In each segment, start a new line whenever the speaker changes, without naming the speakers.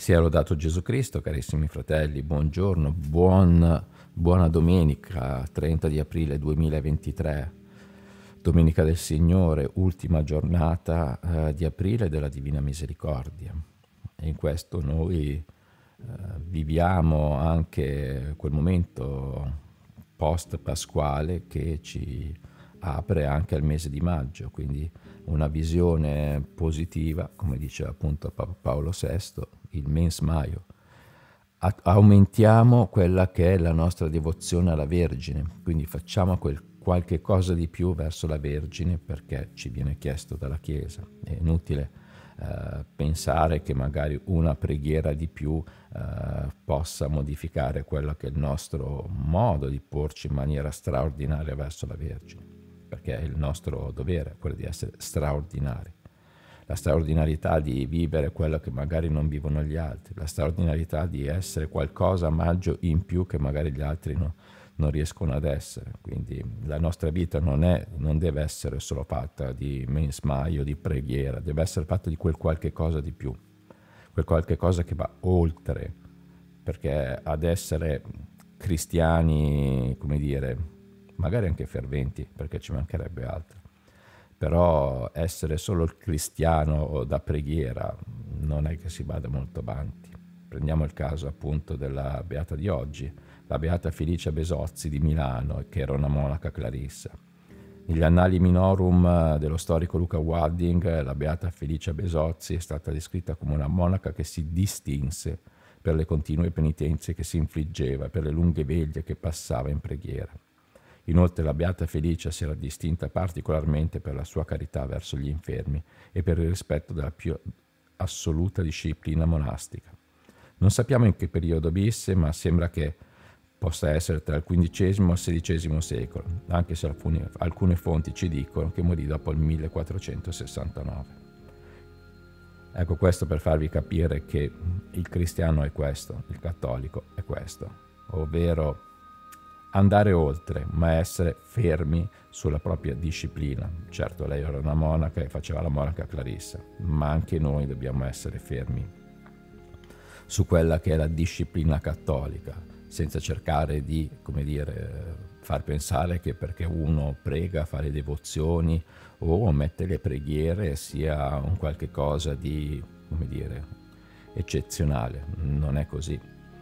Sia lodato Gesù Cristo, carissimi fratelli, buongiorno, buona domenica, 30 di aprile 2023, Domenica del Signore, ultima giornata di aprile della Divina Misericordia. E in questo noi viviamo anche quel momento post-pasquale che ci apre anche al mese di maggio, quindi una visione positiva, come dice appunto Paolo VI, il mens maio. Aumentiamo quella che è la nostra devozione alla Vergine, quindi facciamo qualche cosa di più verso la Vergine perché ci viene chiesto dalla Chiesa. È inutile pensare che magari una preghiera di più possa modificare quello che è il nostro modo di porci in maniera straordinaria verso la Vergine, perché è il nostro dovere, quello di essere straordinari. La straordinarietà di vivere quello che magari non vivono gli altri, la straordinarietà di essere qualcosa a maggio in più che magari gli altri non riescono ad essere. Quindi la nostra vita non deve essere solo fatta di mens maio, di preghiera, deve essere fatta di quel qualche cosa di più, quel qualche cosa che va oltre, perché ad essere cristiani, come dire, magari anche ferventi, perché ci mancherebbe altro, però essere solo il cristiano da preghiera non è che si vada molto avanti. Prendiamo il caso appunto della beata di oggi, la beata Felicia Besozzi di Milano, che era una monaca clarissa. Negli Annali Minorum dello storico Luca Wadding, la beata Felicia Besozzi è stata descritta come una monaca che si distinse per le continue penitenze che si infliggeva e per le lunghe veglie che passava in preghiera. Inoltre la beata Felicia si era distinta particolarmente per la sua carità verso gli infermi e per il rispetto della più assoluta disciplina monastica. Non sappiamo in che periodo visse, ma sembra che possa essere tra il XV e il XVI secolo, anche se alcune fonti ci dicono che morì dopo il 1469. Ecco, questo per farvi capire che il cristiano è questo, il cattolico è questo, ovvero andare oltre, ma essere fermi sulla propria disciplina. Certo, lei era una monaca e faceva la monaca clarissa, ma anche noi dobbiamo essere fermi su quella che è la disciplina cattolica, senza cercare di, come dire, far pensare che perché uno prega, fa le devozioni o mette le preghiere sia un qualche cosa di, come dire, eccezionale. Non è così.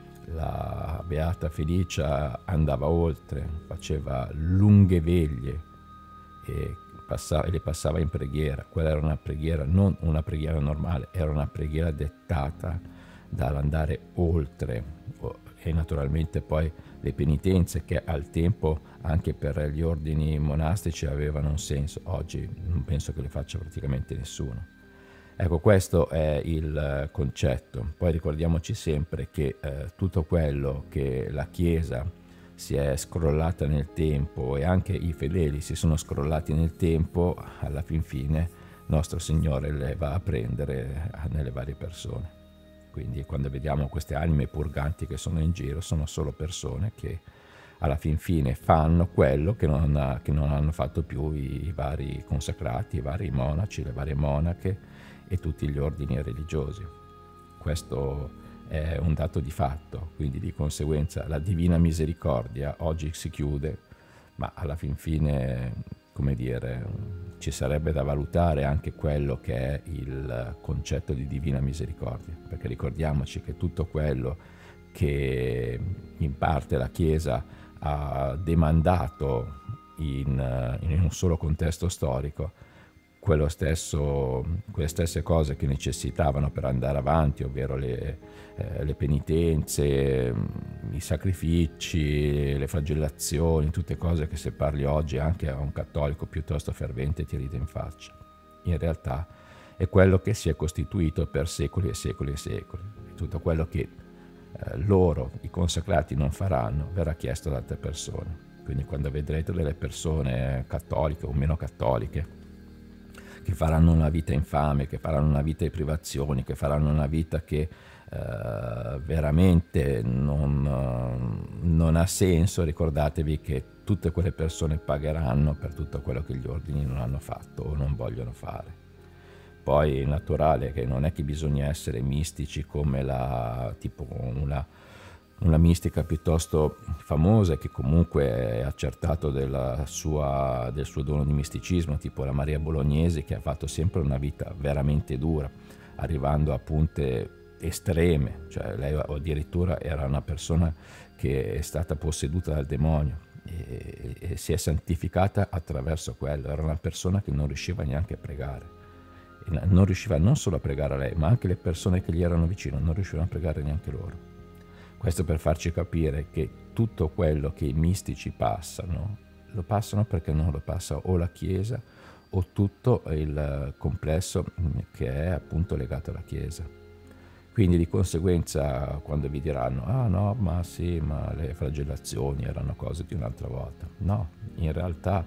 La beata Felicia andava oltre, faceva lunghe veglie e le passava in preghiera. Quella era una preghiera, non una preghiera normale, era una preghiera dettata dall'andare oltre, e naturalmente poi le penitenze che al tempo anche per gli ordini monastici avevano un senso. Oggi non penso che le faccia praticamente nessuno. Ecco, questo è il concetto. Poi ricordiamoci sempre che tutto quello che la Chiesa si è scrollata nel tempo e anche i fedeli si sono scrollati nel tempo, alla fin fine nostro Signore le va a prendere nelle varie persone. Quindi quando vediamo queste anime purganti che sono in giro, sono solo persone che alla fin fine fanno quello che non hanno fatto più i vari consacrati, i vari monaci, le varie monache e tutti gli ordini religiosi. Questo è un dato di fatto, quindi di conseguenza la Divina Misericordia oggi si chiude, ma alla fin fine, come dire, ci sarebbe da valutare anche quello che è il concetto di Divina Misericordia, perché ricordiamoci che tutto quello che in parte la Chiesa ha demandato in un solo contesto storico, quelle stesse cose che necessitavano per andare avanti, ovvero le penitenze, i sacrifici, le flagellazioni, tutte cose che se parli oggi anche a un cattolico piuttosto fervente ti ride in faccia. In realtà è quello che si è costituito per secoli e secoli e secoli. Tutto quello che loro, i consacrati, non faranno, verrà chiesto da altre persone. Quindi quando vedrete delle persone cattoliche o meno cattoliche che faranno una vita infame, che faranno una vita di privazioni, che faranno una vita che veramente non ha senso, ricordatevi che tutte quelle persone pagheranno per tutto quello che gli ordini non hanno fatto o non vogliono fare. poi è naturale che non è che bisogna essere mistici come tipo una mistica piuttosto famosa che comunque è accertato del suo dono di misticismo, tipo la Maria Bolognesi, che ha fatto sempre una vita veramente dura, arrivando a punte estreme, cioè lei addirittura era una persona che è stata posseduta dal demonio e si è santificata attraverso quello. Era una persona che non riusciva neanche a pregare, e non riusciva non solo a pregare a lei, ma anche le persone che gli erano vicino non riuscivano a pregare neanche loro. Questo per farci capire che tutto quello che i mistici passano, lo passano perché non lo passa o la Chiesa o tutto il complesso che è appunto legato alla Chiesa. Quindi di conseguenza quando vi diranno ah no, ma sì, ma le flagellazioni erano cose di un'altra volta. No, in realtà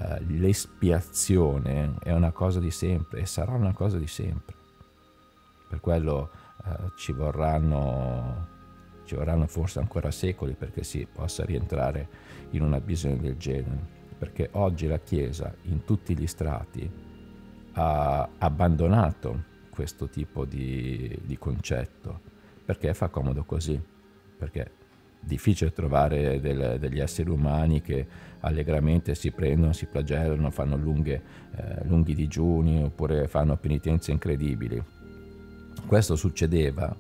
l'espiazione è una cosa di sempre e sarà una cosa di sempre. Per quello ci vorranno forse ancora secoli perché si possa rientrare in una visione del genere, perché oggi la Chiesa in tutti gli strati ha abbandonato questo tipo di concetto, perché fa comodo così, perché è difficile trovare degli esseri umani che allegramente si prendono, si flagellano, fanno lunghi digiuni oppure fanno penitenze incredibili. Questo succedeva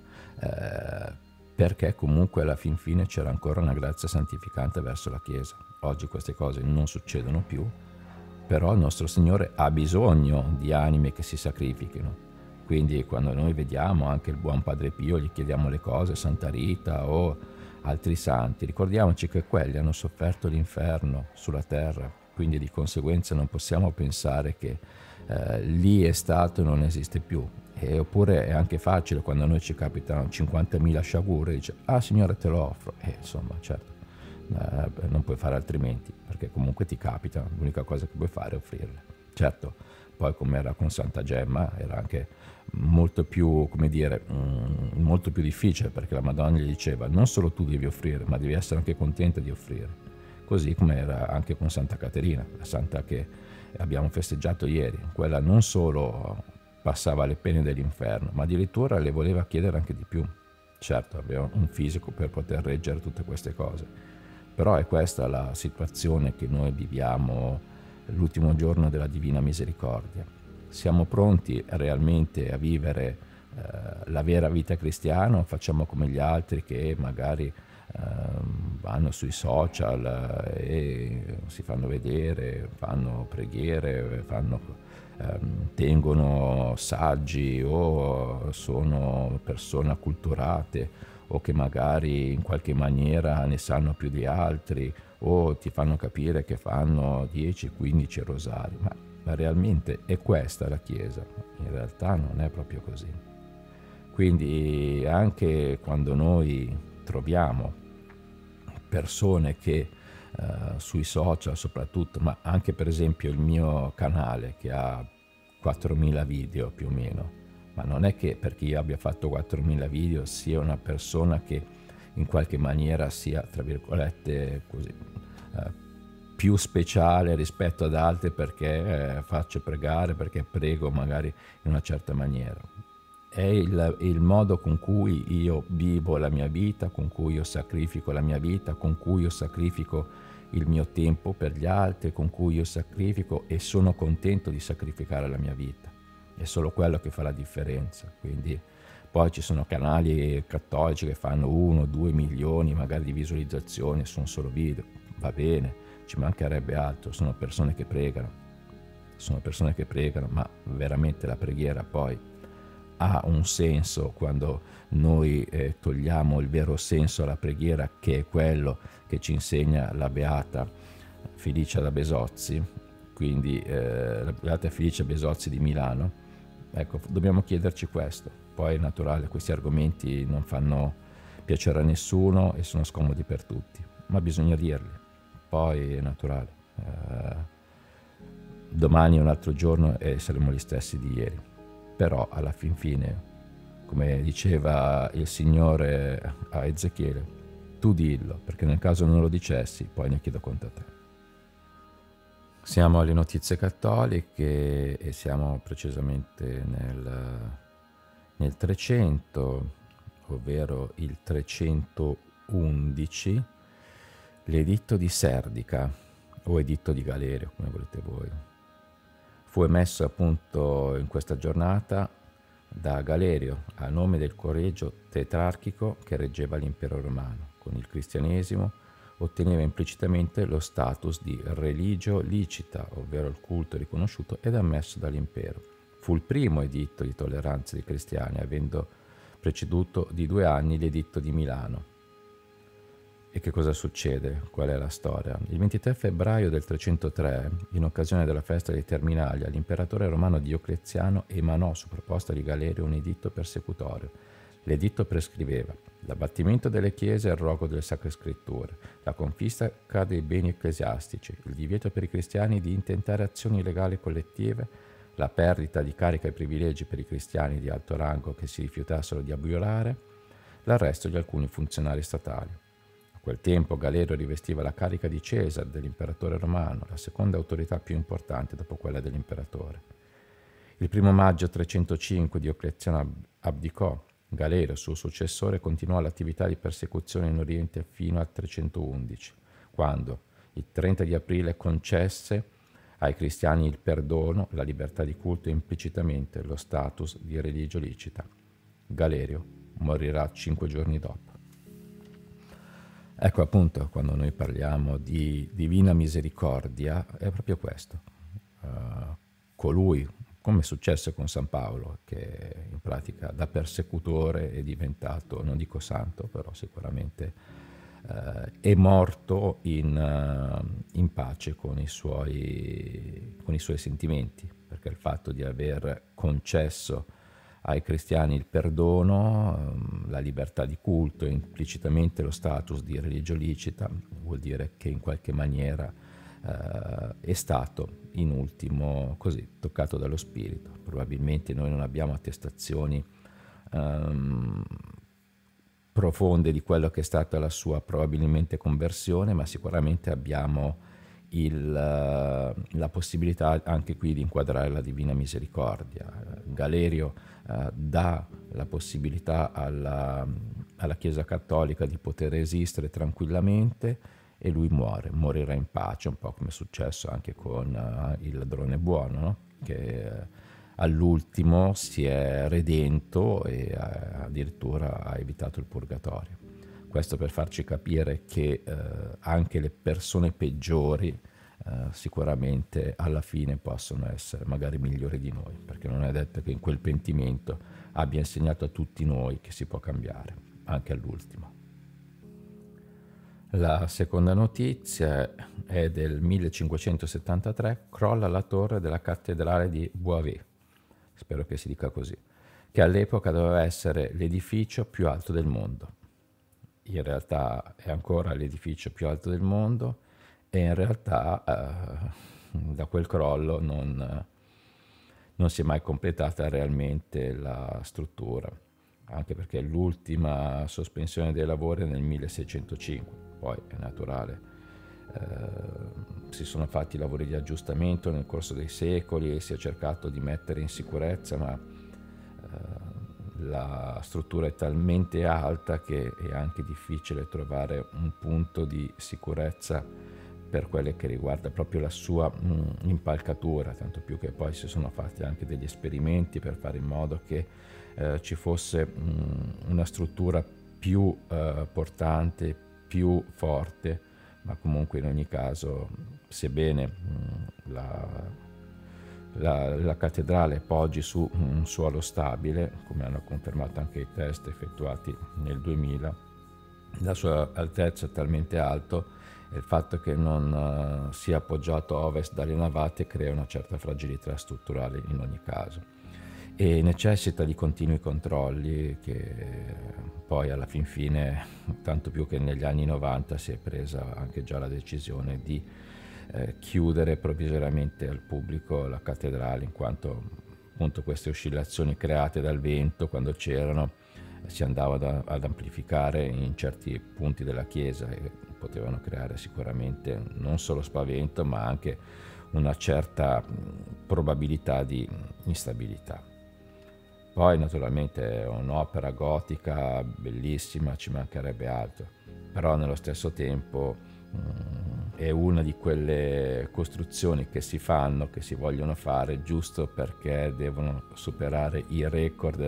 perché comunque alla fin fine c'era ancora una grazia santificante verso la Chiesa. Oggi queste cose non succedono più, però il nostro Signore ha bisogno di anime che si sacrifichino. Quindi quando noi vediamo anche il buon Padre Pio, gli chiediamo le cose, Santa Rita o altri santi, ricordiamoci che quelli hanno sofferto l'inferno sulla terra, quindi di conseguenza non possiamo pensare che lì è stato e non esiste più. Oppure è anche facile quando a noi ci capitano 50.000 sciagure, dice ah Signore te lo offro, e insomma certo non puoi fare altrimenti perché comunque ti capita, l'unica cosa che puoi fare è offrirle. Certo, poi come era con Santa Gemma era anche molto più, come dire, molto più difficile, perché la Madonna gli diceva non solo tu devi offrire ma devi essere anche contenta di offrire, così come era anche con Santa Caterina, la santa che abbiamo festeggiato ieri. Quella non solo passava le pene dell'inferno, ma addirittura le voleva chiedere anche di più. Certo, aveva un fisico per poter reggere tutte queste cose, però è questa la situazione che noi viviamo l'ultimo giorno della Divina Misericordia. Siamo pronti realmente a vivere la vera vita cristiana o facciamo come gli altri che magari vanno sui social e si fanno vedere, fanno preghiere, tengono saggi o sono persone acculturate o che magari in qualche maniera ne sanno più di altri o ti fanno capire che fanno 10-15 rosari, ma realmente è questa la Chiesa? In realtà non è proprio così. Quindi anche quando noi troviamo persone che sui social soprattutto, ma anche per esempio il mio canale che ha 4.000 video più o meno, ma non è che perché io abbia fatto 4.000 video sia una persona che in qualche maniera sia, tra virgolette, così, più speciale rispetto ad altri perché faccio pregare, perché prego magari in una certa maniera. È il modo con cui io vivo la mia vita, con cui io sacrifico la mia vita, con cui io sacrifico il mio tempo per gli altri, con cui io sacrifico e sono contento di sacrificare la mia vita. È solo quello che fa la differenza. Quindi poi ci sono canali cattolici che fanno 1-2 milioni magari di visualizzazioni, sono solo video, va bene, ci mancherebbe altro, sono persone che pregano, ma veramente la preghiera poi ha un senso quando noi togliamo il vero senso alla preghiera, che è quello che ci insegna la Beata Felicia da Besozzi, quindi la Beata Felicia Besozzi di Milano. Ecco, dobbiamo chiederci questo. Poi è naturale, questi argomenti non fanno piacere a nessuno e sono scomodi per tutti, ma bisogna dirli. Poi è naturale. Domani è un altro giorno e saremo gli stessi di ieri. Però alla fin fine, come diceva il Signore a Ezechiele, tu dillo, perché nel caso non lo dicessi, poi ne chiedo conto a te. Siamo alle notizie cattoliche e siamo precisamente nel 300, ovvero il 311, l'editto di Serdica o editto di Galerio, come volete voi. Fu emesso appunto in questa giornata da Galerio a nome del collegio tetrarchico che reggeva l'impero romano. Con il cristianesimo otteneva implicitamente lo status di religio licita, ovvero il culto riconosciuto ed ammesso dall'impero. Fu il primo editto di tolleranza dei cristiani, avendo preceduto di 2 anni l'editto di Milano. E che cosa succede? Qual è la storia? Il 23 febbraio del 303, in occasione della festa dei Terminalia, l'imperatore romano Diocleziano emanò su proposta di Galerio un editto persecutorio. L'editto prescriveva l'abbattimento delle chiese e il rogo delle sacre scritture, la confisca dei beni ecclesiastici, il divieto per i cristiani di intentare azioni legali collettive, la perdita di carica e privilegi per i cristiani di alto rango che si rifiutassero di abiurare, l'arresto di alcuni funzionari statali. A quel tempo Galerio rivestiva la carica di Cesare, dell'imperatore romano, la seconda autorità più importante dopo quella dell'imperatore. Il 1 maggio 305 Diocleziano abdicò. Galerio, suo successore, continuò l'attività di persecuzione in Oriente fino al 311, quando, il 30 di aprile, concesse ai cristiani il perdono, la libertà di culto e implicitamente lo status di religio licita. Galerio morirà 5 giorni dopo. Ecco appunto, quando noi parliamo di divina misericordia, è proprio questo. Colui, come è successo con San Paolo, che in pratica da persecutore è diventato, non dico santo, però sicuramente è morto in pace con i suoi sentimenti, perché il fatto di aver concesso ai cristiani il perdono, la libertà di culto e implicitamente lo status di religio licita, vuol dire che in qualche maniera è stato in ultimo così toccato dallo spirito. Probabilmente noi non abbiamo attestazioni profonde di quello che è stata la sua probabilmente conversione, ma sicuramente abbiamo la possibilità anche qui di inquadrare la divina misericordia. Galerio dà la possibilità alla Chiesa Cattolica di poter esistere tranquillamente e lui morirà in pace, un po' come è successo anche con il ladrone buono, no? Che all'ultimo si è redento e addirittura ha evitato il purgatorio. Questo per farci capire che anche le persone peggiori sicuramente alla fine possono essere magari migliori di noi, perché non è detto che in quel pentimento abbia insegnato a tutti noi che si può cambiare, anche all'ultimo. La seconda notizia è del 1573, crolla la torre della cattedrale di Beauvais, spero che si dica così, che all'epoca doveva essere l'edificio più alto del mondo. In realtà è ancora l'edificio più alto del mondo e in realtà da quel crollo non si è mai completata realmente la struttura, anche perché l'ultima sospensione dei lavori è nel 1605, poi è naturale. Si sono fatti lavori di aggiustamento nel corso dei secoli e si è cercato di mettere in sicurezza, ma la struttura è talmente alta che è anche difficile trovare un punto di sicurezza per quelle che riguarda proprio la sua impalcatura, tanto più che poi si sono fatti anche degli esperimenti per fare in modo che ci fosse una struttura più portante, più forte, ma comunque in ogni caso, sebbene la cattedrale poggi su un suolo stabile, come hanno confermato anche i test effettuati nel 2000, la sua altezza è talmente alta e il fatto che non sia appoggiato a ovest dalle navate crea una certa fragilità strutturale in ogni caso e necessita di continui controlli che poi alla fin fine, tanto più che negli anni 90 si è presa anche già la decisione di chiudere provvisoriamente al pubblico la cattedrale, in quanto appunto queste oscillazioni create dal vento quando c'erano si andava ad amplificare in certi punti della chiesa e potevano creare sicuramente non solo spavento ma anche una certa probabilità di instabilità. Poi naturalmente è un'opera gotica bellissima, ci mancherebbe altro, però nello stesso tempo è una di quelle costruzioni che si fanno, che si vogliono fare giusto perché devono superare i record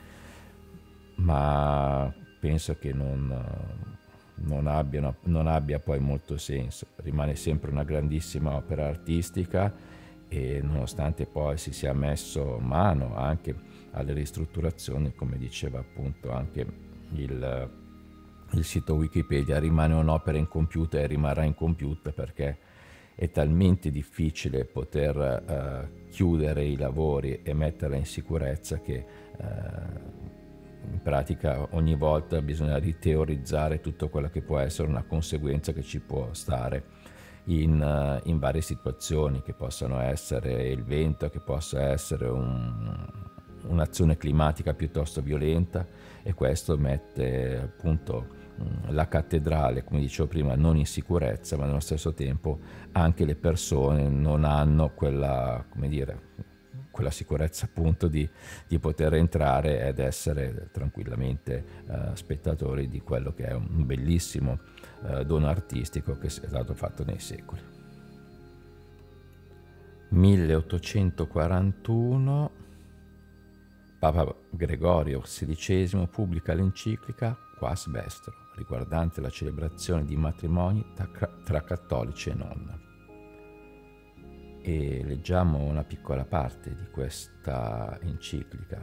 ma penso che non abbia poi molto senso. Rimane sempre una grandissima opera artistica e nonostante poi si sia messo mano anche alle ristrutturazioni, come diceva appunto anche il sito Wikipedia, rimane un'opera incompiuta e rimarrà incompiuta perché è talmente difficile poter chiudere i lavori e metterla in sicurezza che in pratica ogni volta bisogna riteorizzare tutto quello che può essere una conseguenza che ci può stare in varie situazioni, che possano essere il vento, che possa essere un'azione climatica piuttosto violenta, e questo mette appunto la cattedrale, come dicevo prima, non in sicurezza, ma nello stesso tempo anche le persone non hanno quella, come dire, quella sicurezza appunto di poter entrare ed essere tranquillamente spettatori di quello che è un bellissimo dono artistico che è stato fatto nei secoli. 1841 Papa Gregorio XVI pubblica l'enciclica Quas Vestro, riguardante la celebrazione di matrimoni tra cattolici e non. E leggiamo una piccola parte di questa enciclica.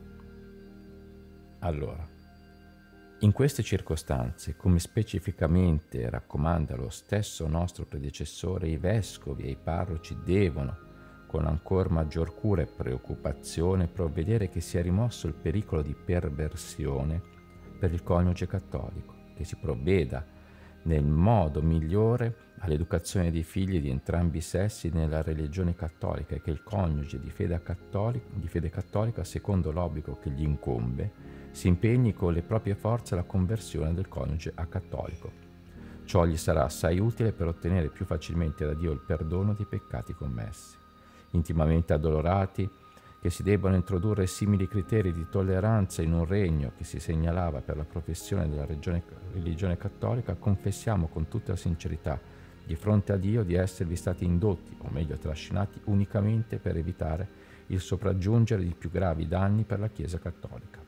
Allora, in queste circostanze, come specificamente raccomanda lo stesso nostro predecessore, i vescovi e i parroci devono, con ancor maggior cura e preoccupazione, provvedere che sia rimosso il pericolo di perversione per il coniuge cattolico, che si provveda nel modo migliore all'educazione dei figli di entrambi i sessi nella religione cattolica, e che il coniuge di fede cattolica, secondo l'obbligo che gli incombe, si impegni con le proprie forze alla conversione del coniuge a cattolico. Ciò gli sarà assai utile per ottenere più facilmente da Dio il perdono dei peccati commessi. Intimamente addolorati che si debbano introdurre simili criteri di tolleranza in un regno che si segnalava per la professione della religione cattolica, confessiamo con tutta sincerità di fronte a Dio di esservi stati indotti, o meglio trascinati, unicamente per evitare il sopraggiungere di più gravi danni per la Chiesa cattolica.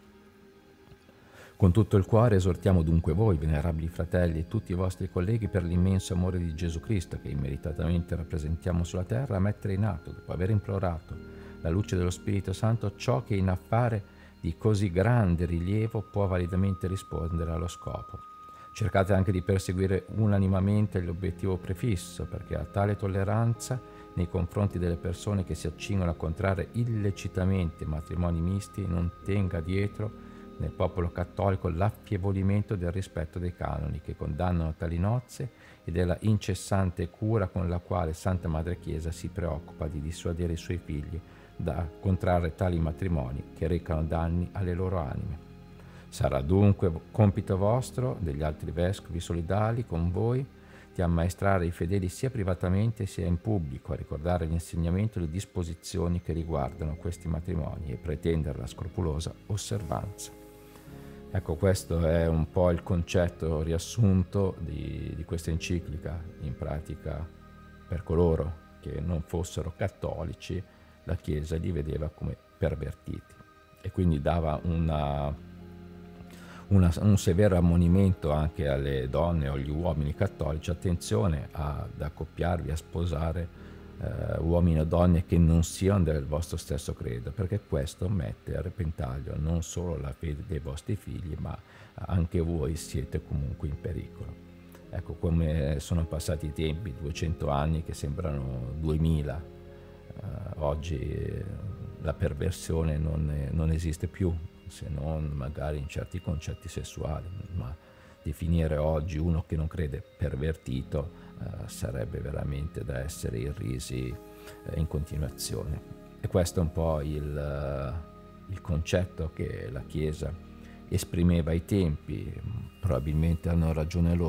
Con tutto il cuore esortiamo dunque voi, venerabili fratelli, e tutti i vostri colleghi, per l'immenso amore di Gesù Cristo, che immeritatamente rappresentiamo sulla terra, a mettere in atto, dopo aver implorato la luce dello Spirito Santo, ciò che in affare di così grande rilievo può validamente rispondere allo scopo. Cercate anche di perseguire unanimamente l'obiettivo prefisso, perché a tale tolleranza nei confronti delle persone che si accingono a contrarre illecitamente matrimoni misti non tenga dietro nel popolo cattolico l'affievolimento del rispetto dei canoni che condannano tali nozze e della incessante cura con la quale Santa Madre Chiesa si preoccupa di dissuadere i suoi figli da contrarre tali matrimoni che recano danni alle loro anime. Sarà dunque compito vostro, degli altri vescovi solidali con voi, di ammaestrare i fedeli sia privatamente sia in pubblico a ricordare l'insegnamento e le disposizioni che riguardano questi matrimoni e pretendere la scrupolosa osservanza. Ecco, questo è un po' il concetto riassunto di questa enciclica. In pratica, per coloro che non fossero cattolici, la Chiesa li vedeva come pervertiti e quindi dava un severo ammonimento anche alle donne o agli uomini cattolici: attenzione ad accoppiarvi, a sposare uomini o donne che non siano del vostro stesso credo, perché questo mette a repentaglio non solo la fede dei vostri figli, ma anche voi siete comunque in pericolo. Ecco come sono passati i tempi, 200 anni che sembrano 2000. Oggi la perversione non esiste più, se non magari in certi concetti sessuali, ma definire oggi uno che non crede pervertito sarebbe veramente da essere irrisi in continuazione. E questo è un po' il concetto che la Chiesa esprimeva ai tempi. Probabilmente hanno ragione loro,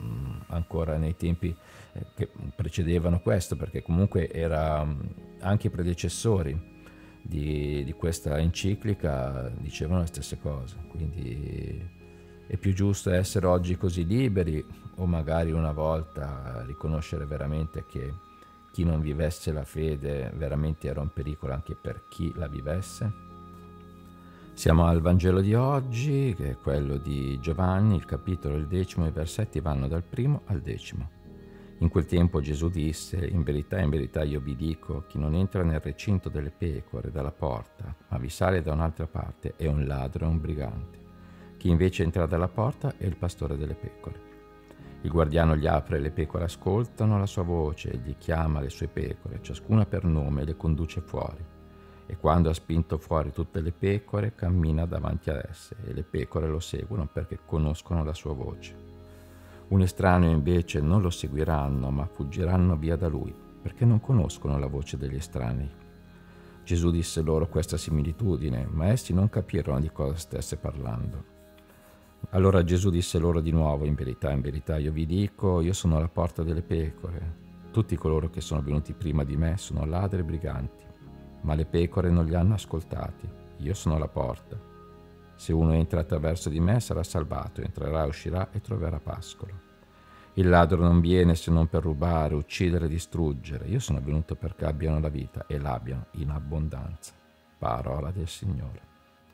ancora nei tempi che precedevano questo, perché comunque era anche i predecessori di questa enciclica dicevano le stesse cose, quindi è più giusto essere oggi così liberi o magari una volta riconoscere veramente che chi non vivesse la fede veramente era un pericolo anche per chi la vivesse? Siamo al Vangelo di oggi, che è quello di Giovanni, il capitolo, il 10, i versetti vanno dal 1 al 10. In quel tempo Gesù disse: in verità io vi dico, chi non entra nel recinto delle pecore dalla porta, ma vi sale da un'altra parte, è un ladro e un brigante. Chi invece entra dalla porta è il pastore delle pecore. Il guardiano gli apre, le pecore ascoltano la sua voce, e gli chiama le sue pecore, ciascuna per nome, e le conduce fuori. E quando ha spinto fuori tutte le pecore, cammina davanti ad esse, e le pecore lo seguono perché conoscono la sua voce. Un estraneo invece non lo seguiranno, ma fuggiranno via da lui, perché non conoscono la voce degli estranei. Gesù disse loro questa similitudine, ma essi non capirono di cosa stesse parlando. Allora Gesù disse loro di nuovo: in verità io vi dico, io sono la porta delle pecore. Tutti coloro che sono venuti prima di me sono ladri e briganti, ma le pecore non li hanno ascoltati. Io sono la porta. Se uno entra attraverso di me sarà salvato, entrerà e uscirà e troverà pascolo. Il ladro non viene se non per rubare, uccidere e distruggere. Io sono venuto perché abbiano la vita e l'abbiano in abbondanza. Parola del Signore.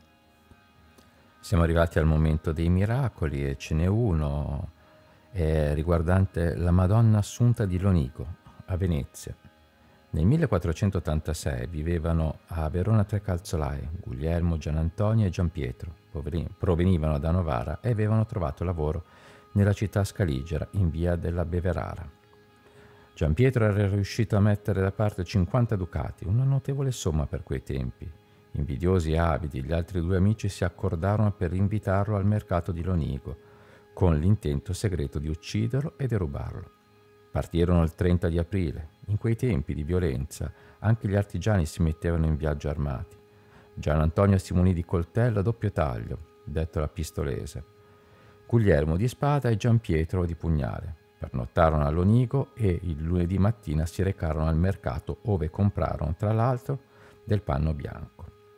Siamo arrivati al momento dei miracoli e ce n'è uno riguardante la Madonna Assunta di Lonigo, a Venezia. Nel 1486 vivevano a Verona 3 calzolai, Guglielmo, Gianantonio e Giampietro. Provenivano da Novara e avevano trovato lavoro nella città scaligera in via della Beverara. Giampietro era riuscito a mettere da parte 50 ducati, una notevole somma per quei tempi. Invidiosi e avidi, gli altri 2 amici si accordarono per invitarlo al mercato di Lonigo, con l'intento segreto di ucciderlo e derubarlo. Partirono il 30 di aprile. In quei tempi di violenza anche gli artigiani si mettevano in viaggio armati. Gianantonio si munì di coltello a doppio taglio, detto la pistolese, Guglielmo di spada e Giampietro di pugnale. Pernottarono a Lonigo e il lunedì mattina si recarono al mercato, ove comprarono tra l'altro del panno bianco.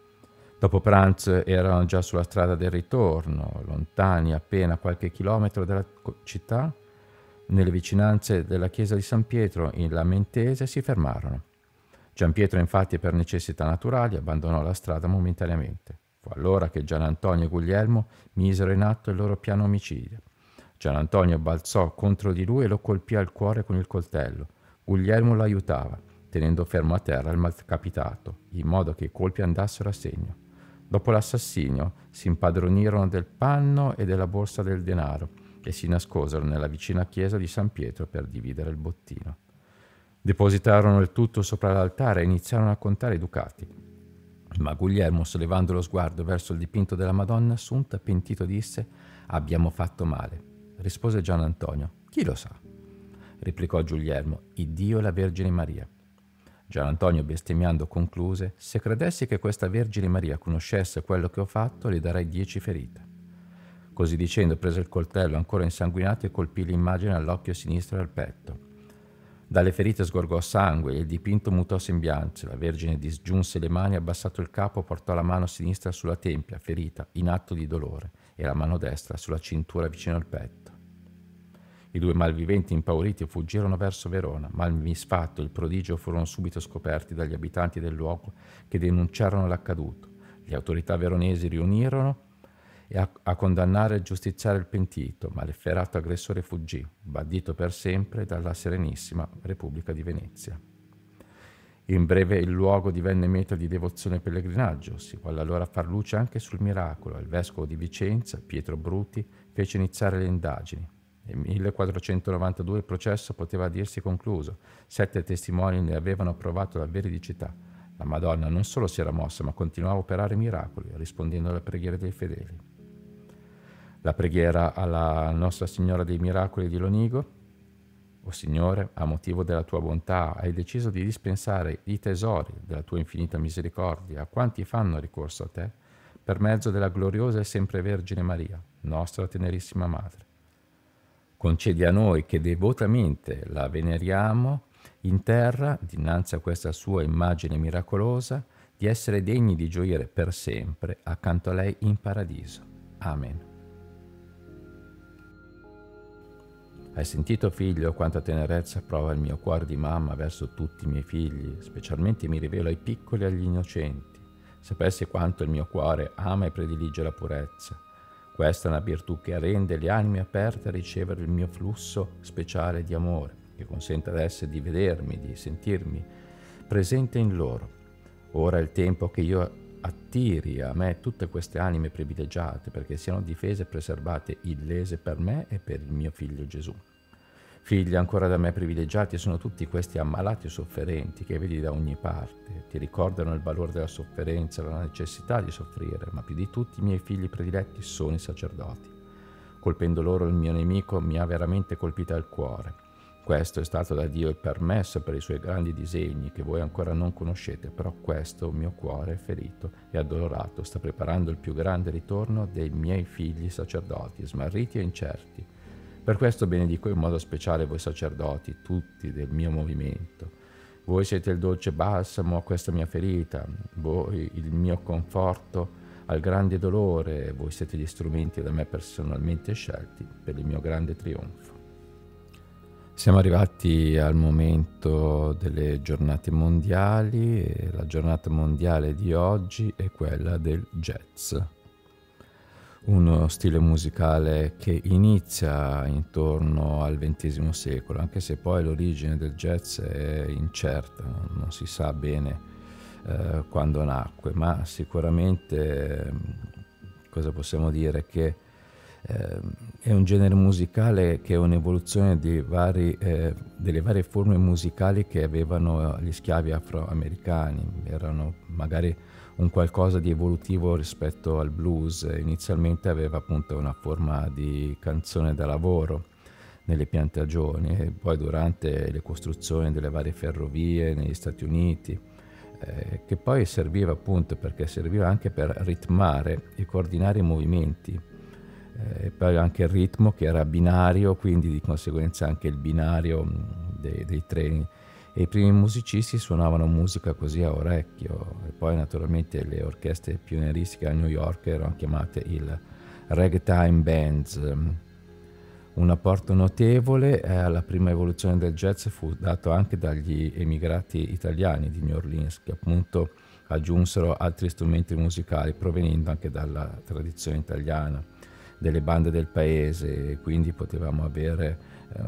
Dopo pranzo erano già sulla strada del ritorno, lontani appena qualche chilometro dalla città. Nelle vicinanze della chiesa di San Pietro in Lamentese si fermarono. Giampietro infatti per necessità naturali abbandonò la strada momentaneamente. Fu allora che Gianantonio e Guglielmo misero in atto il loro piano omicidio. Gianantonio balzò contro di lui e lo colpì al cuore con il coltello. Guglielmo lo aiutava, tenendo fermo a terra il malcapitato, in modo che i colpi andassero a segno. Dopo l'assassinio si impadronirono del panno e della borsa del denaro e si nascosero nella vicina chiesa di San Pietro per dividere il bottino. Depositarono il tutto sopra l'altare e iniziarono a contare i ducati. Ma Guglielmo, sollevando lo sguardo verso il dipinto della Madonna Assunta, pentito disse: «Abbiamo fatto male». Rispose Gianantonio: «Chi lo sa?» Replicò Guglielmo: «Iddio e la Vergine Maria». Gianantonio, bestemmiando, concluse: «Se credessi che questa Vergine Maria conoscesse quello che ho fatto, le darei 10 ferite». Così dicendo prese il coltello ancora insanguinato e colpì l'immagine all'occhio sinistro e al petto. Dalle ferite sgorgò sangue e il dipinto mutò sembianze. La Vergine disgiunse le mani, abbassato il capo, portò la mano sinistra sulla tempia, ferita, in atto di dolore, e la mano destra sulla cintura vicino al petto. I 2 malviventi, impauriti, fuggirono verso Verona, ma il misfatto e il prodigio furono subito scoperti dagli abitanti del luogo, che denunciarono l'accaduto. Le autorità veronesi riunirono a condannare e giustiziare il pentito, ma l'efferato aggressore fuggì, bandito per sempre dalla Serenissima Repubblica di Venezia. In breve il luogo divenne meta di devozione e pellegrinaggio. Si volle allora far luce anche sul miracolo. Il vescovo di Vicenza, Pietro Bruti, fece iniziare le indagini. Nel 1492 il processo poteva dirsi concluso. 7 testimoni ne avevano provato la veridicità. La Madonna non solo si era mossa, ma continuava a operare miracoli, rispondendo alle preghiere dei fedeli. La preghiera alla Nostra Signora dei Miracoli di Lonigo: «O Signore, a motivo della tua bontà hai deciso di dispensare i tesori della tua infinita misericordia a quanti fanno ricorso a te, per mezzo della gloriosa e sempre Vergine Maria, nostra tenerissima Madre. Concedi a noi che devotamente la veneriamo in terra, dinanzi a questa sua immagine miracolosa, di essere degni di gioire per sempre accanto a lei in paradiso. Amen. Hai sentito, figlio, quanta tenerezza prova il mio cuore di mamma verso tutti i miei figli, specialmente mi rivelo ai piccoli e agli innocenti. Sapessi quanto il mio cuore ama e predilige la purezza. Questa è una virtù che rende le anime aperte a ricevere il mio flusso speciale di amore, che consente ad esse di vedermi, di sentirmi presente in loro. Ora è il tempo che io attiri a me tutte queste anime privilegiate perché siano difese e preservate illese per me e per il mio figlio Gesù. Figli ancora da me privilegiati sono tutti questi ammalati o sofferenti che vedi da ogni parte. Ti ricordano il valore della sofferenza, la necessità di soffrire, ma più di tutti i miei figli prediletti sono i sacerdoti. Colpendo loro il mio nemico mi ha veramente colpita il cuore. Questo è stato da Dio il permesso per i suoi grandi disegni che voi ancora non conoscete, però questo mio cuore ferito e addolorato sta preparando il più grande ritorno dei miei figli sacerdoti, smarriti e incerti. Per questo benedico in modo speciale voi sacerdoti, tutti del mio movimento. Voi siete il dolce balsamo a questa mia ferita, voi il mio conforto al grande dolore, voi siete gli strumenti da me personalmente scelti per il mio grande trionfo. Siamo arrivati al momento delle giornate mondiali e la giornata mondiale di oggi è quella del jazz, uno stile musicale che inizia intorno al XX secolo, anche se poi l'origine del jazz è incerta, non si sa bene quando nacque, ma sicuramente cosa possiamo dire? Che è un genere musicale che è un'evoluzione delle varie forme musicali che avevano gli schiavi afroamericani. Erano magari un qualcosa di evolutivo rispetto al blues. Inizialmente aveva appunto una forma di canzone da lavoro nelle piantagioni e poi durante le costruzioni delle varie ferrovie negli Stati Uniti, che poi serviva appunto perché serviva anche per ritmare e coordinare i movimenti. E poi anche il ritmo che era binario, quindi di conseguenza anche il binario dei treni, e i primi musicisti suonavano musica così a orecchio, e poi naturalmente le orchestre pionieristiche a New York erano chiamate il Ragtime Bands. Un apporto notevole alla prima evoluzione del jazz fu dato anche dagli emigrati italiani di New Orleans, che appunto aggiunsero altri strumenti musicali provenendo anche dalla tradizione italiana, delle bande del paese, quindi potevamo avere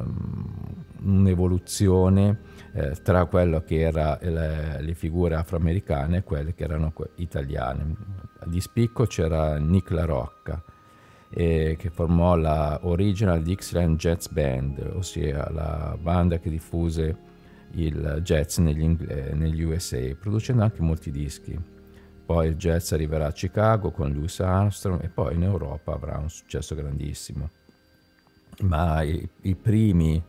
un'evoluzione tra quello che era le figure afroamericane e quelle che erano italiane. Di spicco c'era Nick La Rocca, che formò la Original Dixieland Jazz Band, ossia la banda che diffuse il jazz negli USA, producendo anche molti dischi. Poi il jazz arriverà a Chicago con Louis Armstrong e poi in Europa avrà un successo grandissimo. Ma i primi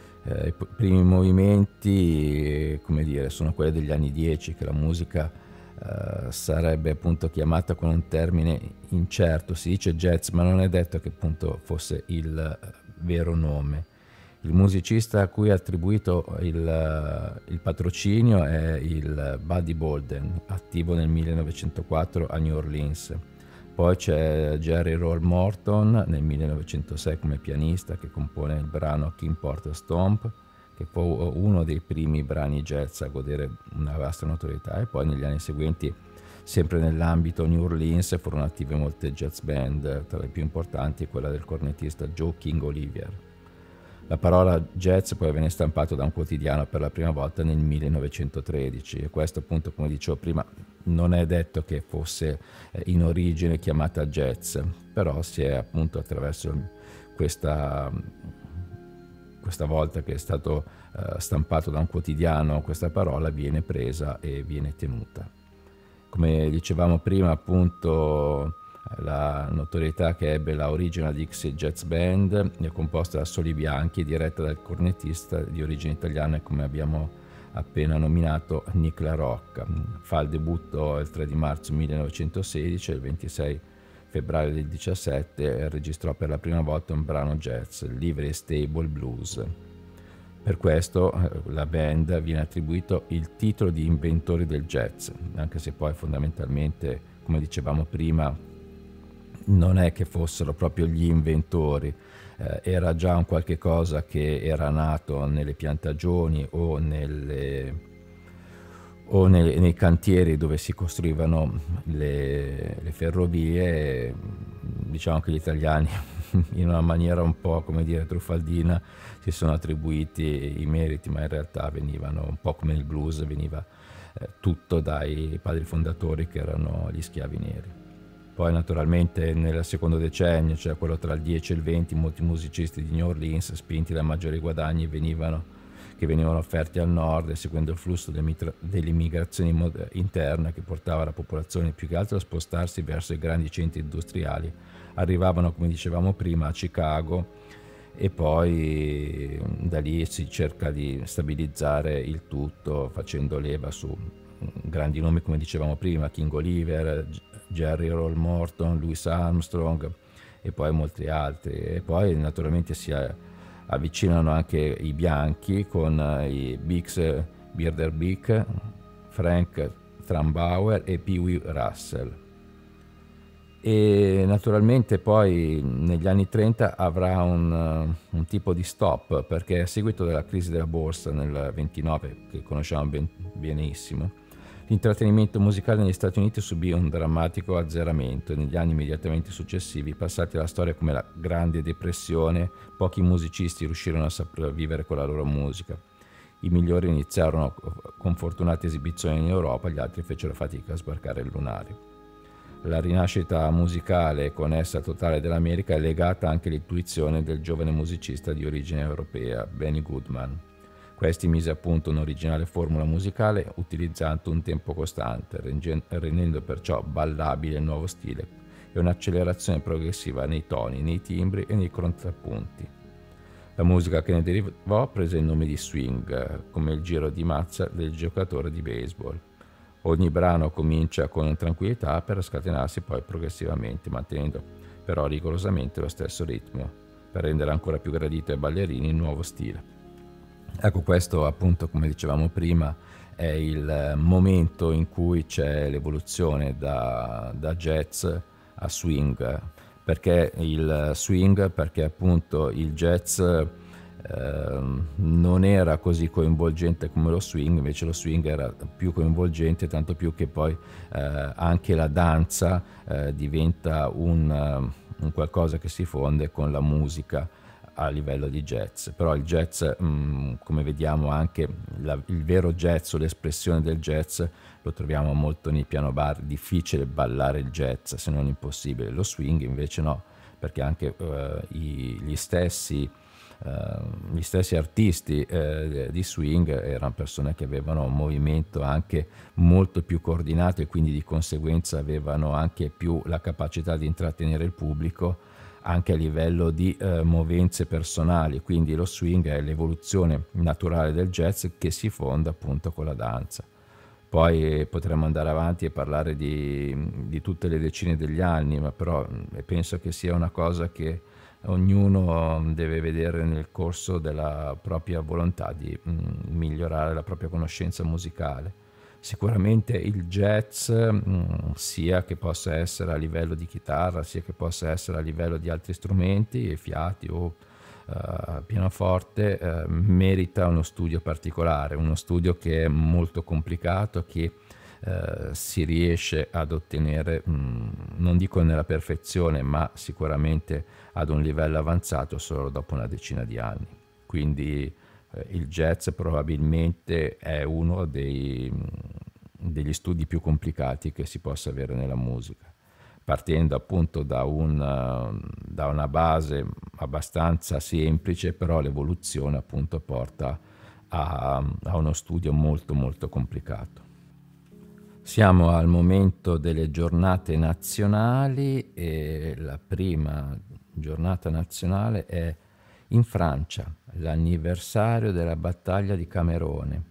movimenti, come dire, sono quelli degli anni 10, che la musica sarebbe appunto chiamata con un termine incerto. Si dice jazz, ma non è detto che appunto fosse il vero nome. Il musicista a cui è attribuito il patrocinio è il Buddy Bolden, attivo nel 1904 a New Orleans. Poi c'è Jerry Roll Morton nel 1906 come pianista, che compone il brano King Porter Stomp, che fu uno dei primi brani jazz a godere una vasta notorietà. E poi negli anni seguenti, sempre nell'ambito New Orleans, furono attive molte jazz band, tra le più importanti quella del cornettista Joe King Oliver. La parola jazz poi venne stampato da un quotidiano per la prima volta nel 1913 e questo appunto, come dicevo prima, non è detto che fosse in origine chiamata jazz, però si è appunto attraverso questa volta che è stato stampato da un quotidiano, questa parola viene presa e viene tenuta. Come dicevamo prima, appunto, la notorietà che ebbe la Original Dixie Jazz Band è composta da soli bianchi e diretta dal cornettista di origine italiana, come abbiamo appena nominato, Nick La Rocca. Fa il debutto il 3 di marzo 1916 e il 26 febbraio del 17 registrò per la prima volta un brano jazz, Livery Stable Blues. Per questo la band viene attribuito il titolo di inventori del jazz, anche se poi fondamentalmente, come dicevamo prima, non è che fossero proprio gli inventori, era già un qualche cosa che era nato nelle piantagioni o nei cantieri dove si costruivano le ferrovie. Diciamo che gli italiani in una maniera un po', come dire, truffaldina si sono attribuiti i meriti, ma in realtà venivano un po' come il blues, veniva tutto dai padri fondatori che erano gli schiavi neri. Poi naturalmente nel secondo decennio, cioè quello tra il 10 e il 20, molti musicisti di New Orleans, spinti da maggiori guadagni, che venivano offerti al nord, e seguendo il flusso dell'immigrazione interna che portava la popolazione più che altro a spostarsi verso i grandi centri industriali, arrivavano, come dicevamo prima, a Chicago, e poi da lì si cerca di stabilizzare il tutto facendo leva su grandi nomi, come dicevamo prima, King Oliver, Jerry Roll Morton, Louis Armstrong e poi molti altri. E poi naturalmente si avvicinano anche i bianchi con i Bix Beiderbecke, Frank Trambauer e Pee Wee Russell. E naturalmente poi negli anni 30 avrà un tipo di stop, perché a seguito della crisi della borsa nel 29, che conosciamo benissimo, l'intrattenimento musicale negli Stati Uniti subì un drammatico azzeramento e negli anni immediatamente successivi, passati alla storia come la Grande Depressione, pochi musicisti riuscirono a sopravvivere con la loro musica. I migliori iniziarono con fortunate esibizioni in Europa, gli altri fecero fatica a sbarcare il lunario. La rinascita musicale con essa totale dell'America è legata anche all'intuizione del giovane musicista di origine europea, Benny Goodman. Questi mise a punto un'originale formula musicale utilizzando un tempo costante, rendendo perciò ballabile il nuovo stile e un'accelerazione progressiva nei toni, nei timbri e nei contrappunti. La musica che ne derivò prese il nome di swing, come il giro di mazza del giocatore di baseball. Ogni brano comincia con tranquillità per scatenarsi poi progressivamente, mantenendo però rigorosamente lo stesso ritmo, per rendere ancora più gradito ai ballerini il nuovo stile. Ecco, questo appunto, come dicevamo prima, è il momento in cui c'è l'evoluzione da jazz a swing. Perché il swing? Perché appunto il jazz non era così coinvolgente come lo swing, invece lo swing era più coinvolgente, tanto più che poi anche la danza diventa un qualcosa che si fonde con la musica a livello di jazz. Però il jazz, come vediamo, anche il vero jazz o l'espressione del jazz lo troviamo molto nei piano bar. Difficile ballare il jazz, se non impossibile. Lo swing invece no, perché anche gli stessi artisti di swing erano persone che avevano un movimento anche molto più coordinato e quindi di conseguenza avevano anche più la capacità di intrattenere il pubblico anche a livello di movenze personali. Quindi lo swing è l'evoluzione naturale del jazz che si fonda appunto con la danza. Poi potremmo andare avanti e parlare di tutte le decine degli anni, ma però penso che sia una cosa che ognuno deve vedere nel corso della propria volontà di migliorare la propria conoscenza musicale. Sicuramente il jazz, sia che possa essere a livello di chitarra, sia che possa essere a livello di altri strumenti, fiati o pianoforte, merita uno studio particolare, uno studio che è molto complicato, che si riesce ad ottenere, non dico nella perfezione, ma sicuramente ad un livello avanzato solo dopo una decina di anni. Quindi il jazz probabilmente è uno degli studi più complicati che si possa avere nella musica, partendo appunto da una base abbastanza semplice, però l'evoluzione appunto porta a uno studio molto molto complicato. Siamo al momento delle giornate nazionali e la prima giornata nazionale è in Francia, l'anniversario della battaglia di Camerone.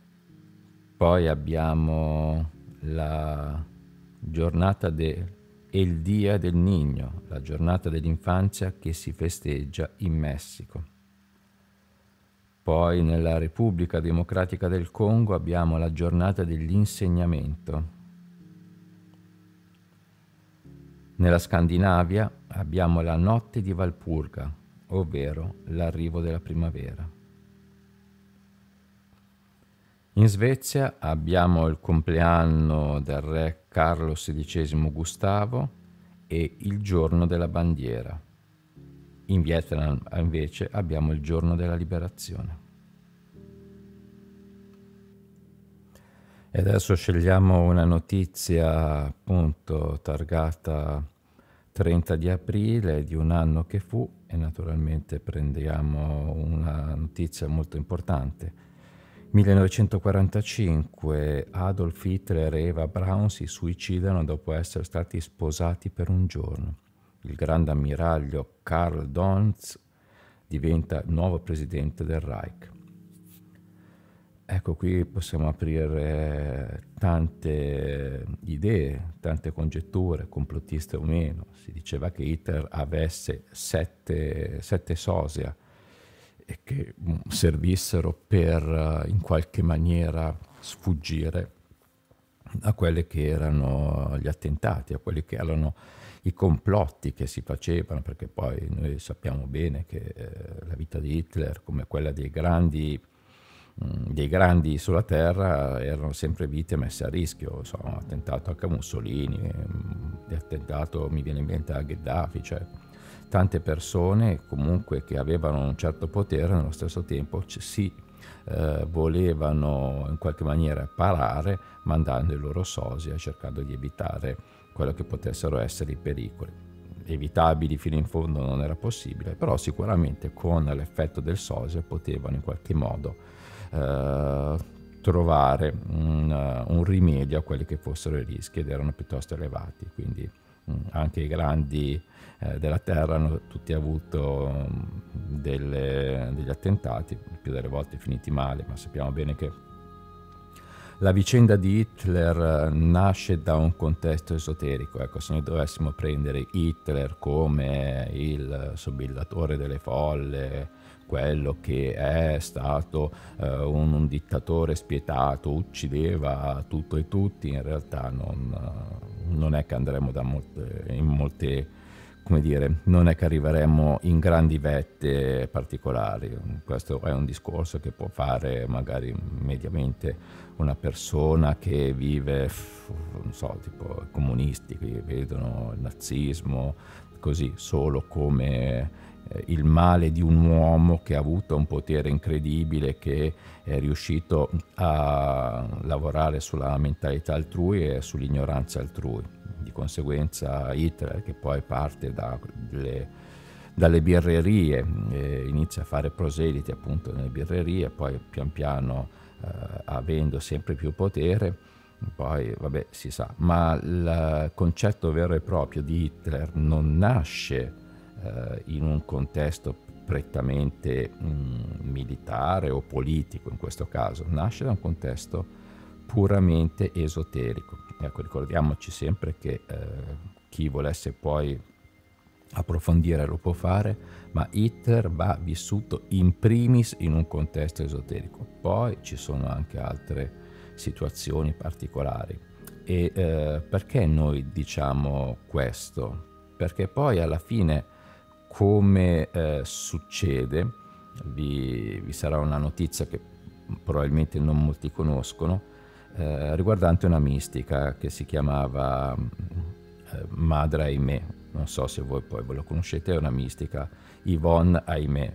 Poi abbiamo la giornata del El Día del Niño, la giornata dell'infanzia che si festeggia in Messico. Poi nella Repubblica Democratica del Congo abbiamo la giornata dell'insegnamento. Nella Scandinavia abbiamo la notte di Valpurga, ovvero l'arrivo della primavera. In Svezia abbiamo il compleanno del re Carlo XVI Gustavo e il giorno della bandiera. In Vietnam invece abbiamo il giorno della liberazione. E adesso scegliamo una notizia appunto targata 30 di aprile di un anno che fu e naturalmente prendiamo una notizia molto importante. 1945 Adolf Hitler e Eva Braun si suicidano dopo essere stati sposati per un giorno. Il grande ammiraglio Karl Dönitz diventa nuovo presidente del Reich. Ecco, qui possiamo aprire tante idee, tante congetture, complottiste o meno. Si diceva che Hitler avesse sette sosia e che servissero per in qualche maniera sfuggire a quelli che erano gli attentati, a quelli che erano i complotti che si facevano, perché poi noi sappiamo bene che la vita di Hitler, come quella dei grandi sulla terra, erano sempre vite messe a rischio. Insomma, attentato anche a Mussolini, attentato mi viene in mente a Gheddafi, cioè tante persone comunque che avevano un certo potere, nello stesso tempo si volevano in qualche maniera parare mandando i loro sosia, cercando di evitare quello che potessero essere i pericoli. Evitabili fino in fondo non era possibile, però sicuramente con l'effetto del sosia potevano in qualche modo trovare un rimedio a quelli che fossero i rischi, ed erano piuttosto elevati. Quindi anche i grandi della terra hanno tutti avuto degli attentati, più delle volte finiti male, ma sappiamo bene che la vicenda di Hitler nasce da un contesto esoterico. Ecco, se noi dovessimo prendere Hitler come il sobillatore delle folle, quello che è stato un dittatore spietato, uccideva tutto e tutti, in realtà non è che andremo in molte, come dire, non è che arriveremo in grandi vette particolari. Questo è un discorso che può fare magari mediamente una persona che vive, non so, tipo i comunisti che vedono il nazismo così solo come il male di un uomo che ha avuto un potere incredibile, che è riuscito a lavorare sulla mentalità altrui e sull'ignoranza altrui. Di conseguenza Hitler, che poi parte dalle birrerie, inizia a fare proseliti appunto nelle birrerie, poi pian piano avendo sempre più potere, poi vabbè si sa, ma il concetto vero e proprio di Hitler non nasce in un contesto prettamente militare o politico, in questo caso nasce da un contesto puramente esoterico. Ecco, ricordiamoci sempre che chi volesse poi approfondire lo può fare, ma Hitler va vissuto in primis in un contesto esoterico. Poi ci sono anche altre situazioni particolari. E perché noi diciamo questo? Perché poi alla fine, come succede, vi sarà una notizia che probabilmente non molti conoscono, riguardante una mistica che si chiamava Madre Aimé. Non so se voi poi ve lo conoscete, è una mistica, Yvonne Aimé,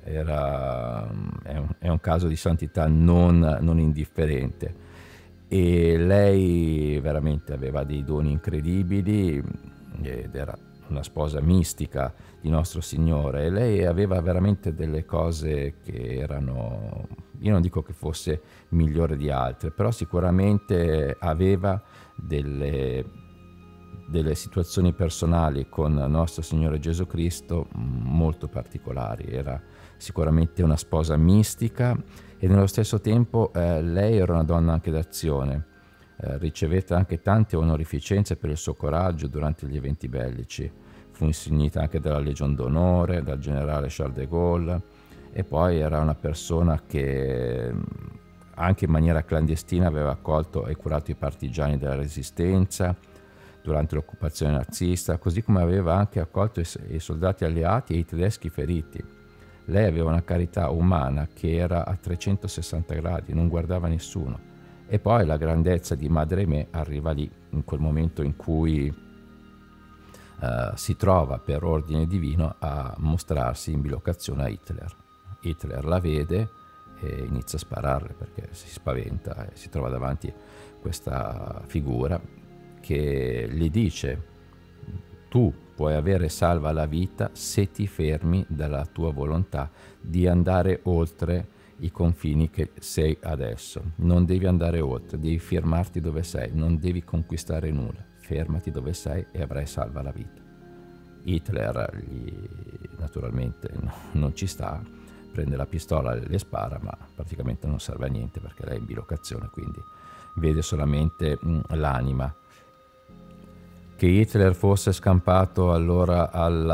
è un caso di santità non indifferente, e lei veramente aveva dei doni incredibili ed era una sposa mistica di Nostro Signore, e lei aveva veramente delle cose che erano, io non dico che fosse migliore di altre, però sicuramente aveva delle situazioni personali con Nostro Signore Gesù Cristo molto particolari. Era sicuramente una sposa mistica e nello stesso tempo lei era una donna anche d'azione, ricevette anche tante onorificenze per il suo coraggio durante gli eventi bellici. Fu insignita anche della Legion d'Onore, dal generale Charles de Gaulle, e poi era una persona che anche in maniera clandestina aveva accolto e curato i partigiani della Resistenza durante l'occupazione nazista, così come aveva anche accolto i soldati alleati e i tedeschi feriti. Lei aveva una carità umana che era a 360 gradi, non guardava nessuno. E poi la grandezza di Madre Me arriva lì, in quel momento in cui si trova per ordine divino a mostrarsi in bilocazione a Hitler. Hitler la vede e inizia a spararle perché si spaventa e si trova davanti questa figura che gli dice: tu puoi avere salva la vita se ti fermi dalla tua volontà di andare oltre i confini che sei adesso. Non devi andare oltre, devi fermarti dove sei, non devi conquistare nulla, fermati dove sei e avrai salva la vita. Hitler naturalmente non ci sta, prende la pistola e le spara, ma praticamente non serve a niente perché lei è in bilocazione, quindi vede solamente l'anima. Che Hitler fosse scampato allora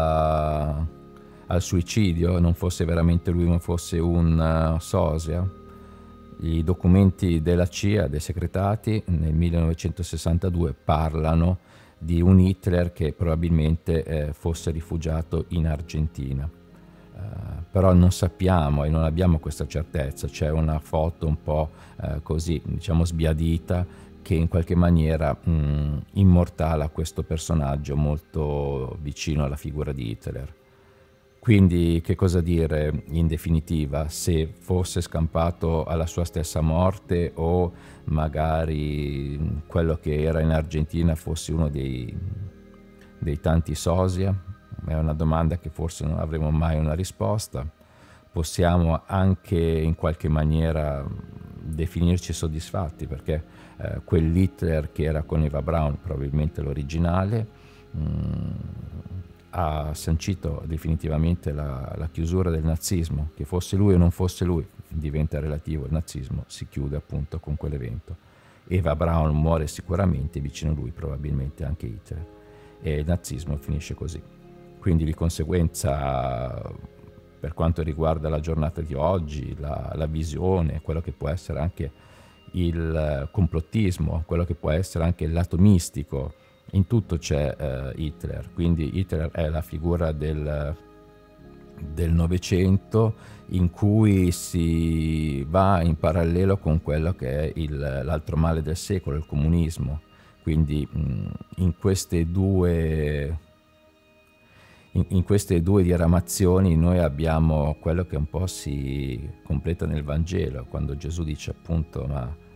al suicidio, non fosse veramente lui, ma fosse un sosia. I documenti della CIA, dei segretati, nel 1962 parlano di un Hitler che probabilmente fosse rifugiato in Argentina. Però non sappiamo e non abbiamo questa certezza. C'è una foto un po' così, diciamo, sbiadita, che in qualche maniera immortala questo personaggio molto vicino alla figura di Hitler. Quindi che cosa dire in definitiva? Se fosse scampato alla sua stessa morte o magari quello che era in Argentina fosse uno dei tanti sosia? È una domanda che forse non avremo mai una risposta. Possiamo anche in qualche maniera definirci soddisfatti perché quell'Hitler che era con Eva Braun, probabilmente l'originale, ha sancito definitivamente la chiusura del nazismo. Che fosse lui o non fosse lui diventa relativo, il nazismo si chiude appunto con quell'evento. Eva Braun muore sicuramente, vicino a lui probabilmente anche Hitler, e il nazismo finisce così. Quindi di conseguenza, per quanto riguarda la giornata di oggi, la visione, quello che può essere anche il complottismo, quello che può essere anche il lato mistico, in tutto c'è Hitler. Quindi Hitler è la figura del Novecento in cui si va in parallelo con quello che è l'altro male del secolo, il comunismo. Quindi in queste due diramazioni noi abbiamo quello che un po' si completa nel Vangelo, quando Gesù dice appunto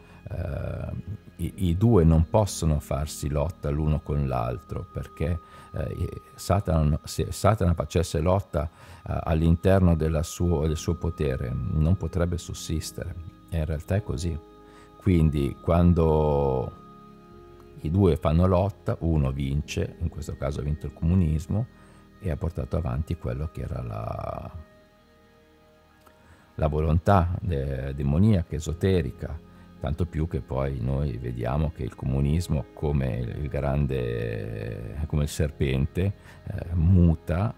i due non possono farsi lotta l'uno con l'altro, perché se Satana facesse lotta all'interno del suo potere non potrebbe sussistere, e in realtà è così. Quindi quando i due fanno lotta, uno vince, in questo caso ha vinto il comunismo e ha portato avanti quello che era la volontà demoniaca, esoterica. Tanto più che poi noi vediamo che il comunismo, come il serpente, muta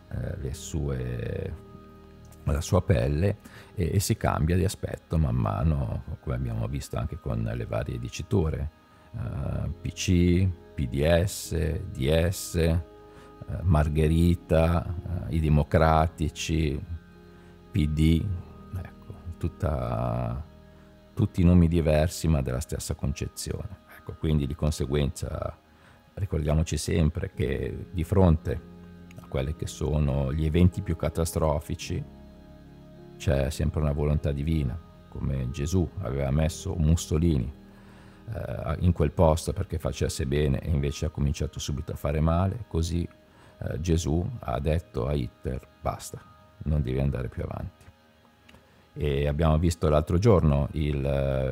la sua pelle e si cambia di aspetto man mano, come abbiamo visto anche con le varie diciture, PC, PDS, DS, Margherita, i democratici, PD, ecco, tutti nomi diversi ma della stessa concezione. Ecco, quindi di conseguenza ricordiamoci sempre che di fronte a quelli che sono gli eventi più catastrofici c'è sempre una volontà divina, come Gesù aveva messo Mussolini in quel posto perché facesse bene e invece ha cominciato subito a fare male, così Gesù ha detto a Hitler: basta, non devi andare più avanti. E abbiamo visto l'altro giorno, il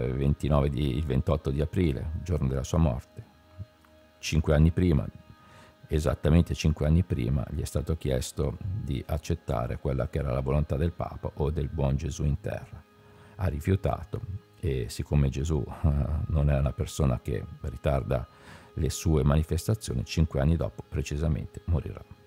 28 di aprile, giorno della sua morte, 5 anni prima, esattamente 5 anni prima, gli è stato chiesto di accettare quella che era la volontà del Papa o del buon Gesù in terra. Ha rifiutato e siccome Gesù non è una persona che ritarda le sue manifestazioni, 5 anni dopo precisamente morirà.